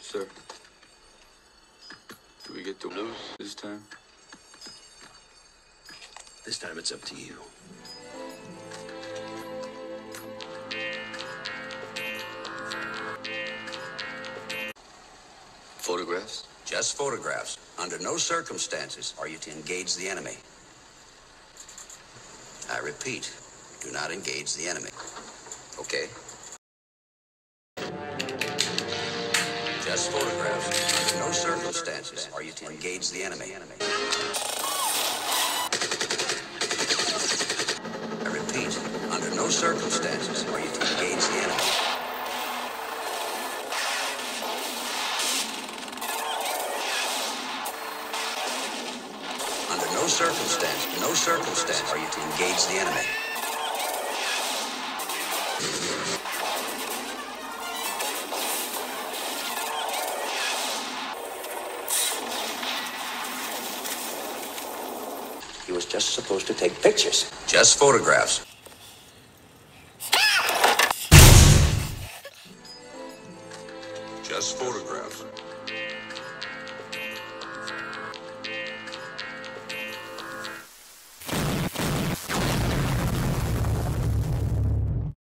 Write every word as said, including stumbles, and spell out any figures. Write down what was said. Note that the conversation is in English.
Sir, do we get to lose this time? This time it's up to you. Photographs? Just photographs. Under no circumstances are you to engage the enemy. I repeat, do not engage the enemy. Okay? Just photographs. Under no circumstances are you to engage the enemy. I repeat, under no circumstances are you to engage the enemy. Under no circumstance, no circumstance are you to engage the enemy. He was just supposed to take pictures. Just photographs. Just photographs.